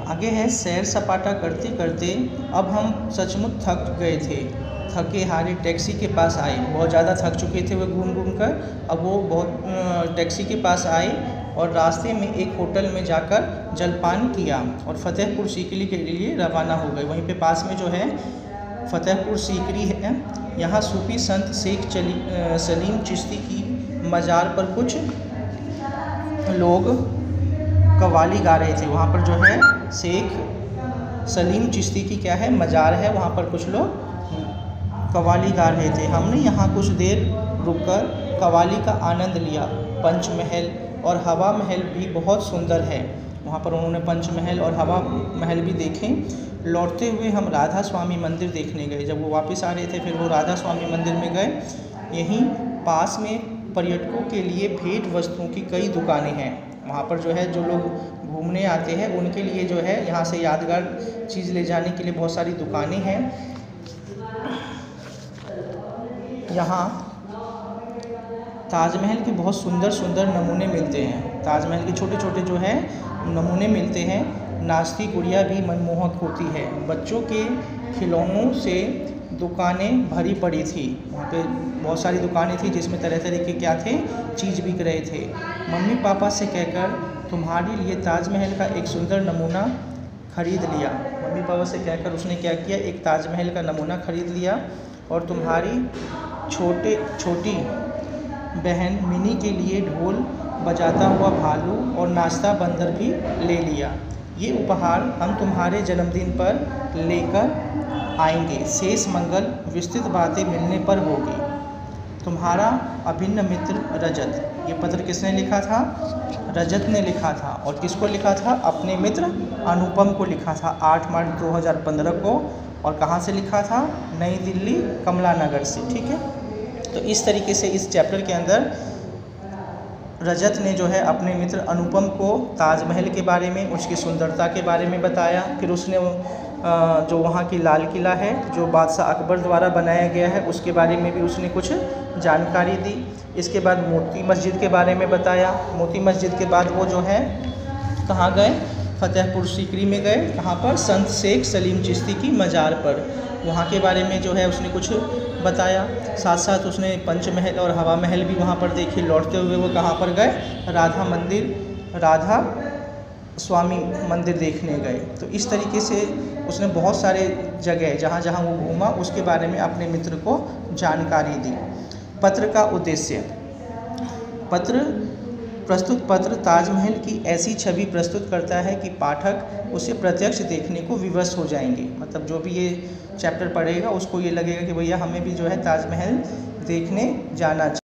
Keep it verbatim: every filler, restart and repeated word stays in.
आगे है, सैर सपाटा करते करते अब हम सचमुच थक गए थे। थके हारे टैक्सी के पास आए। बहुत ज़्यादा थक चुके थे वो घूम घूम कर। अब वो बहुत टैक्सी के पास आए और रास्ते में एक होटल में जाकर जलपान किया और फतेहपुर सीकरी के लिए रवाना हो गए। वहीं पे पास में जो है फतेहपुर सीकरी है। यहाँ सूफी संत शेख चली सलीम चिश्ती की मज़ार पर कुछ लोग कव्वाली गा रहे थे। वहाँ पर जो है शेख सलीम चिश्ती की क्या है, मज़ार है। वहाँ पर कुछ लोग कव्वाली गा रहे थे। हमने यहाँ कुछ देर रुककर कव्वाली का आनंद लिया। पंचमहल और हवा महल भी बहुत सुंदर है। वहाँ पर उन्होंने पंचमहल और हवा महल भी देखे। लौटते हुए हम राधा स्वामी मंदिर देखने गए। जब वो वापस आ रहे थे फिर वो राधा स्वामी मंदिर में गए। यहीं पास में पर्यटकों के लिए भेंट वस्तुओं की कई दुकानें हैं। वहाँ पर जो है जो लोग घूमने आते हैं उनके लिए जो है यहाँ से यादगार चीज़ ले जाने के लिए बहुत सारी दुकानें हैं। यहाँ ताजमहल के बहुत सुंदर सुंदर नमूने मिलते हैं। ताजमहल के छोटे छोटे जो है नमूने मिलते हैं। नाचती गुड़िया भी मनमोहक होती है। बच्चों के खिलौनों से दुकानें भरी पड़ी थी। वहाँ पे बहुत सारी दुकानें थी जिसमें तरह तरह के क्या थे, चीज़ बिक रहे थे। मम्मी पापा से कहकर तुम्हारे लिए ताजमहल का एक सुंदर नमूना खरीद लिया। मम्मी पापा से कहकर उसने क्या किया, एक ताजमहल का नमूना खरीद लिया और तुम्हारी छोटे छोटी बहन मिनी के लिए ढोल बजाता हुआ भालू और नाचता बंदर भी ले लिया। ये उपहार हम तुम्हारे जन्मदिन पर लेकर आएंगे। शेष मंगल विस्तृत बातें मिलने पर होगी। तुम्हारा अभिन्न मित्र रजत। ये पत्र किसने लिखा था? रजत ने लिखा था। और किसको लिखा था? अपने मित्र अनुपम को लिखा था आठ मार्च दो हज़ार पंद्रह को। और कहाँ से लिखा था? नई दिल्ली कमला नगर से। ठीक है, तो इस तरीके से इस चैप्टर के अंदर रजत ने जो है अपने मित्र अनुपम को ताजमहल के बारे में, उसकी सुंदरता के बारे में बताया। फिर उसने जो वहाँ की लाल किला है जो बादशाह अकबर द्वारा बनाया गया है उसके बारे में भी उसने कुछ जानकारी दी। इसके बाद मोती मस्जिद के बारे में बताया। मोती मस्जिद के बाद वो जो है कहाँ गए? फतेहपुर सीकरी में गए। कहाँ पर? संत शेख सलीम चिश्ती की मज़ार पर। वहाँ के बारे में जो है उसने कुछ बताया। साथ साथ उसने पंचमहल और हवा महल भी वहाँ पर देखे। लौटते हुए वो कहाँ पर गए? राधा मंदिर, राधा स्वामी मंदिर देखने गए। तो इस तरीके से उसने बहुत सारे जगह जहाँ जहाँ वो घूमा उसके बारे में अपने मित्र को जानकारी दी। पत्र का उद्देश्य। पत्र प्रस्तुत पत्र ताजमहल की ऐसी छवि प्रस्तुत करता है कि पाठक उसे प्रत्यक्ष देखने को विवश हो जाएंगे। मतलब जो भी ये चैप्टर पढ़ेगा उसको ये लगेगा कि भैया हमें भी जो है ताजमहल देखने जाना चाहिए।